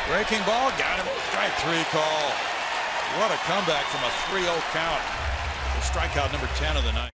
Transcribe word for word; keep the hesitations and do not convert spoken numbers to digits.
Breaking ball, got him. Strike three call. What a comeback from a three oh count. The strikeout number ten of the night.